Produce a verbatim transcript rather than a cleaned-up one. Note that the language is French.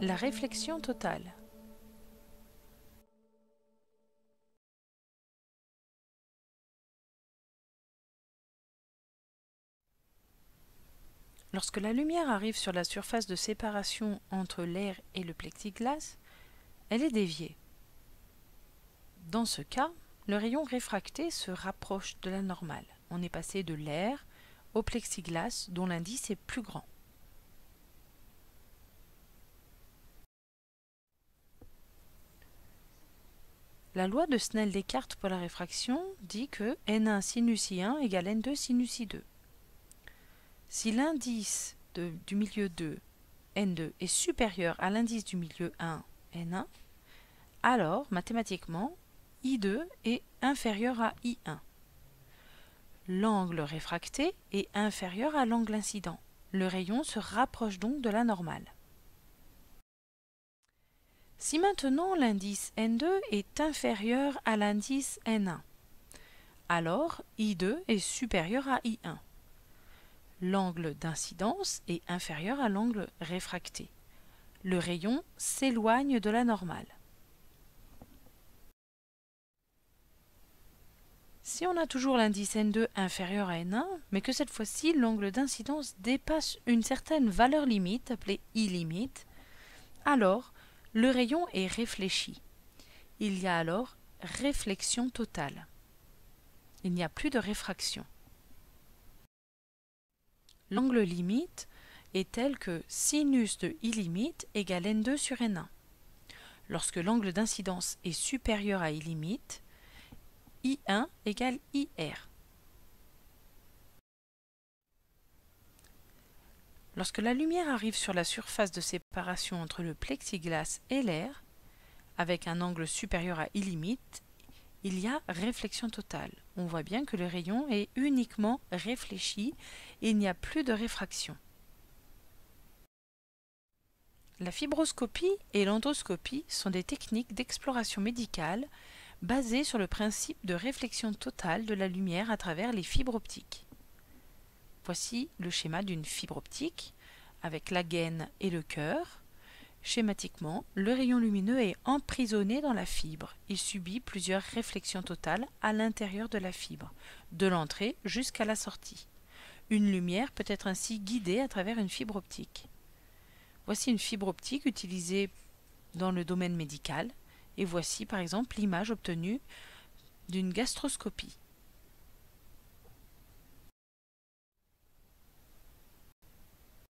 La réflexion totale. Lorsque la lumière arrive sur la surface de séparation entre l'air et le plexiglas, elle est déviée. Dans ce cas, le rayon réfracté se rapproche de la normale. On est passé de l'air au plexiglas dont l'indice est plus grand. La loi de Snell-Descartes pour la réfraction dit que N un sinus I un égale N deux sinus I deux. Si l'indice du milieu deux, N deux, est supérieur à l'indice du milieu un, N un, alors, mathématiquement, I deux est inférieur à I un. L'angle réfracté est inférieur à l'angle incident. Le rayon se rapproche donc de la normale. Si maintenant l'indice N deux est inférieur à l'indice N un, alors I deux est supérieur à I un. L'angle d'incidence est inférieur à l'angle réfracté. Le rayon s'éloigne de la normale. Si on a toujours l'indice N deux inférieur à N un, mais que cette fois-ci l'angle d'incidence dépasse une certaine valeur limite, appelée I limite, alors le rayon est réfléchi. Il y a alors réflexion totale. Il n'y a plus de réfraction. L'angle limite est tel que sinus de I limite égale N deux sur N un. Lorsque l'angle d'incidence est supérieur à I limite, I un égale I R. Lorsque la lumière arrive sur la surface de séparation entre le plexiglas et l'air, avec un angle supérieur à I limite, il y a réflexion totale. On voit bien que le rayon est uniquement réfléchi et il n'y a plus de réfraction. La fibroscopie et l'endoscopie sont des techniques d'exploration médicale basées sur le principe de réflexion totale de la lumière à travers les fibres optiques. Voici le schéma d'une fibre optique avec la gaine et le cœur. Schématiquement, le rayon lumineux est emprisonné dans la fibre. Il subit plusieurs réflexions totales à l'intérieur de la fibre, de l'entrée jusqu'à la sortie. Une lumière peut être ainsi guidée à travers une fibre optique. Voici une fibre optique utilisée dans le domaine médical et voici par exemple l'image obtenue d'une gastroscopie.